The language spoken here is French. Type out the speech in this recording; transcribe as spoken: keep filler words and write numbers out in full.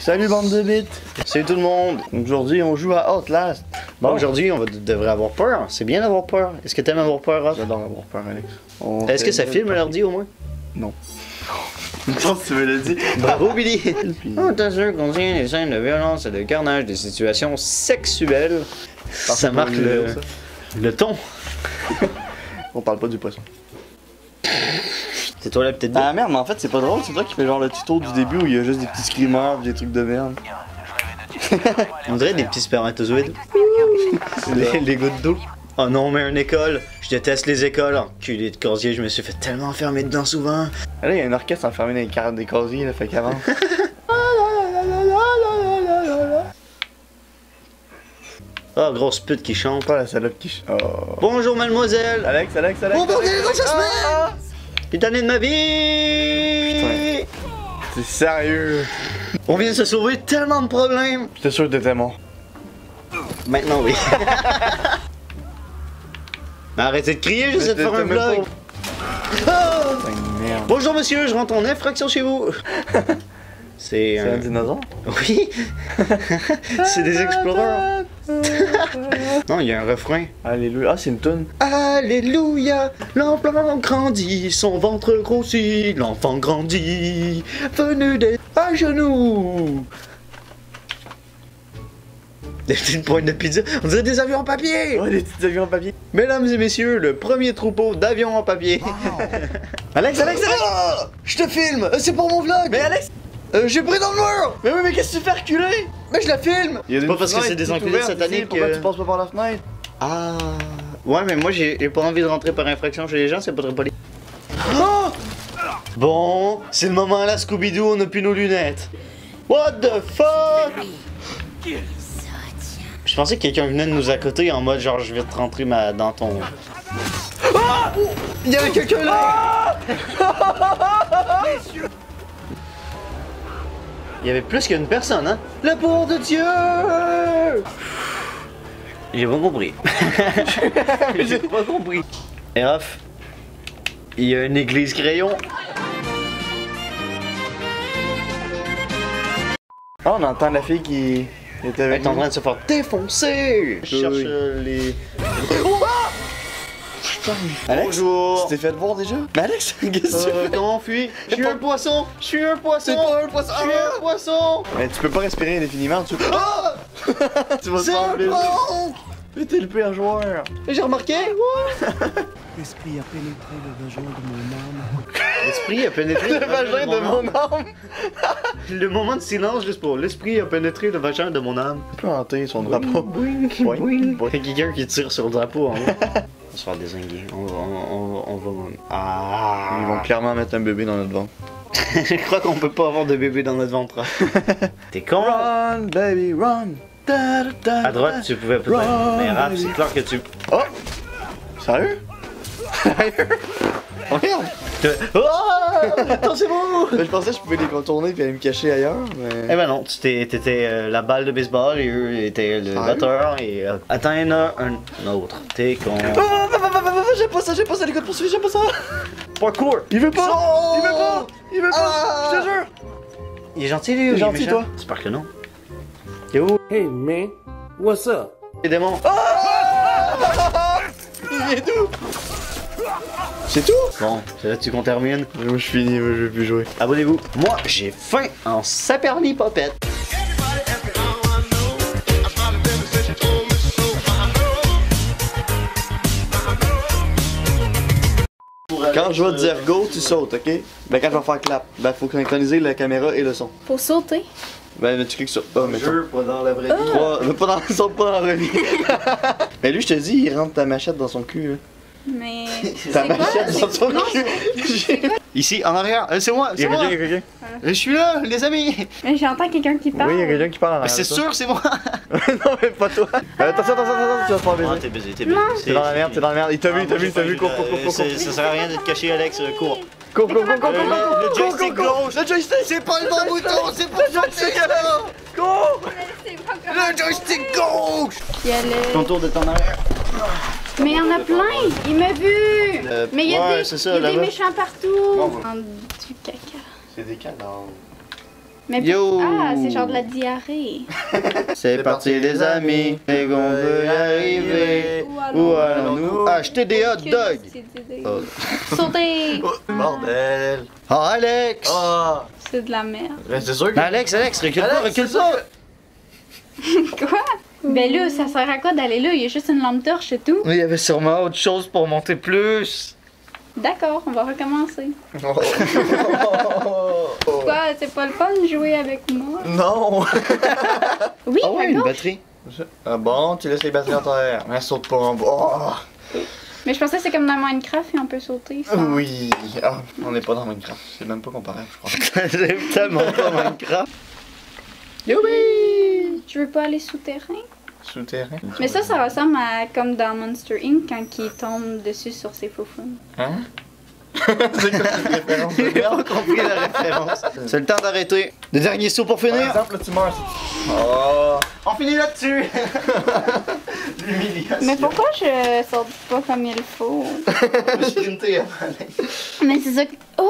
Salut bande de bites! Salut tout le monde! Aujourd'hui on joue à Outlast. Bon, aujourd'hui on va, devrait avoir peur. C'est bien d'avoir peur. Est-ce que t'aimes avoir peur, Rob? J'adore avoir peur, Alex. Est-ce que ça filme l'ordi au moins? Non. Non, tu me l'as dit. Bravo Billy! On t'assure qu'on contient des scènes de violence et de carnage, des situations sexuelles. Ça marque le, le ton. On parle pas du poisson. C'est toi la petite. Ah merde, mais en fait c'est pas drôle, c'est toi qui fais genre le tuto du début où il y a juste des petits screamers, des trucs de merde. On dirait des petits spermatozoïdes. les, les gouttes d'eau. Oh non, mais une école. Je déteste les écoles. Enculé de casier, je me suis fait tellement enfermer dedans souvent. Ah là, il y a un orchestre enfermé dans les cartes des casiers, là, fait qu'avant. Oh, grosse pute qui chante. Pas la salope qui chante. Oh. Bonjour, mademoiselle. Alex, Alex, Alex. Bon, bordel, Alex, grosse Alex. Ah, Putain d'année de ma vie. Putain. C'est sérieux. On vient de se sauver tellement de problèmes. J'étais sûr que t'étais mort. Maintenant, oui. Mais arrêtez de crier, j'essaie de faire un vlog. Oh! Merde. Bonjour monsieur, je rentre en infraction chez vous. C'est un... un... dinosaure? Oui. C'est des explorers. Non, il y a un refrain. Alléluia. Ah, c'est une toune. Alléluia, l'enfant grandit, son ventre grossit, l'enfant grandit, venu des à genoux. Des petites pointes de pizza, on dirait des avions en papier. Ouais, des petits avions en papier. Mesdames et messieurs, le premier troupeau d'avions en papier. Wow. Alex, Alex, Alex. Oh, je te filme, euh, c'est pour mon vlog. Mais Alex, euh, j'ai pris dans le mur. mais oui, mais qu'est-ce que tu fais reculer? Mais je la filme. C'est pas parce que c'est des enculés sataniques. Pourquoi euh... tu passes pas par la fenêtre? Ah. Ouais, mais moi j'ai pas envie de rentrer par infraction chez les gens, c'est pas très poli. Oh! Bon, c'est le moment là, Scooby-Doo, on a plus nos lunettes. What the fuck? Je pensais que quelqu'un venait de nous accoter en mode genre je vais te rentrer ma... dans ton... Ah! Il y avait quelqu'un là! Il y avait plus qu'une personne, hein? L'amour de Dieu! J'ai pas compris. J'ai pas compris. Et off, il y a une église crayon. Oh, on entend la fille qui était avec Elle est en nous. train de se faire défoncer. Je cherche Oui. euh, les... Alex, Bonjour. tu t'es fait voir déjà? Mais Alex, qu'est-ce que tu Euh, fais? comment on fuit? Je suis un poisson. Je suis un poisson. C'est pas un poisson. Je suis un poisson. Mais tu peux pas respirer indéfiniment, tu peux. Ah! Tu vas te C'est faire un plaisir. bon. Mais t'es le pire joueur. J'ai remarqué. L'esprit a pénétré le vagin de mon âme. L'esprit a pénétré Le vagin de mon âme. Le moment de silence juste pour l'esprit a pénétré le vagin de mon âme. Tu peux hanter son drapeau. Boing, Boing, boing. boing. Il y a quelqu'un qui tire sur le drapeau en haut. On va se faire désinguer. On va. On va. On va... Ah. Ils vont clairement mettre un bébé dans notre ventre. Je crois qu'on peut pas avoir de bébé dans notre ventre. T'es con? Run, baby, run. Da, da, da, À droite, tu pouvais peut-être. Run, Mais rap, baby. c'est clair que tu. Oh! Sérieux? Sérieux? Oh merde! Oh! Attention-vous! Je pensais que je pouvais les contourner puis aller me cacher ailleurs, mais. Eh ben non, tu t'es- t'étais euh, la balle de baseball et eux étaient le Sérieux? batteur et. Euh, attends, il y en a un autre. T'es con. Ah, va, va, va, va, va, j'aime pas ça, j'aime pas ça, les gars de poursuite, j'aime pas ça! Parkour! Il veut pas! Oh! Il veut pas! Il veut pas! Ah! Je te jure! Il est gentil lui, ou Il est il gentil, méchant? toi? J'espère que non. T'es où? Hey man, what's up? Les démons. Il vient d'où? C'est tout? Bon, c'est là-dessus qu'on termine. Moi je suis fini, moi je veux plus jouer. Abonnez-vous. Moi, j'ai faim en saperlipopette. Quand je vais te dire go, tu sautes, ok? Ben quand je vais faire clap, ben faut synchroniser la caméra et le son. Faut sauter. Ben tu cliques sur A, mettons. Jeu, pas dans la vraie vie. Trois, mais pas dans le son, pas dans la vie. Mais lui, je te dis, il rentre ta machette dans son cul. Là. Mais. Ta C'est quoi? machette dans son Non, cul. J'ai- Ici, en arrière. Euh, c'est moi, Il y c'est a moi. quelqu'un, il y a quelqu'un. Je suis là, les amis. Mais j'entends quelqu'un qui parle. Oui, il y a quelqu'un qui parle en Mais arrière. c'est de toi. sûr, c'est moi. Non, mais pas toi. Euh, attention, attention, attention, tu vas te faire Ah, baiser. t'es baisé, t'es baisé. T'es dans la merde, t'es dans la merde. Il t'a vu, il t'a vu, il t'a vu. Cours, cours, cours, cours, cours. Ça sert à rien d'être caché, Alex. euh, Cours. Cours, cours, cours, cours, cours, Le- cours, le cours, joystick cours, cours. gauche. Le joystick. C'est pas le bon bouton, c'est pas le joystick alors. Cours. C'est pas comment- Le joystick gauche. Il y a le- Ton tour de ton arrière. Mais il y en a plein! Il m'a vu! Euh, Mais il y a ouais, des, c'est ça, il y a des là-bas. méchants partout! Bon. En- Du caca. C'est des cadavres. Mais Yo! Ah, c'est genre de la diarrhée. C'est parti les amis, et qu'on peut y arriver. Où allons-nous acheter des hot dogs? Oh. Sauter! Bordel! Oh Alex! Ah! C'est de la merde. Ben, c'est sûr que. Alex, Alex, recule pas, Alex, recule c'est pas! Quoi? Ben là, ça sert à quoi d'aller là? Il y a juste une lampe torche et tout. Mais il y avait sûrement autre chose pour monter plus. D'accord, on va recommencer. Oh. Quoi? C'est pas le fun de jouer avec moi? Non! Oui, Ah ouais, à une gauche. batterie. Ah bon, tu laisses les batteries en terre. Mais saute pas en bas. Oh. Mais je pensais que c'est comme dans Minecraft et on peut sauter. ça. Oui. Ah, on n'est pas dans Minecraft. C'est même pas comparable, je crois. J'aime tellement pas Minecraft. Oui! Tu veux pas aller souterrain? Souterrain. Mais ça, ça ressemble à comme dans Monster Inc quand il tombe dessus sur ses faufounes. Hein? C'est quoi cette référence? J'ai pas compris la référence. C'est le temps d'arrêter. Le dernier saut pour Par finir. exemple, là, tu meurs. Oh! On finit là-dessus. L'humiliation. Mais pourquoi je saute pas comme il faut? Sprinter avant. Mais c'est ça que... Oh,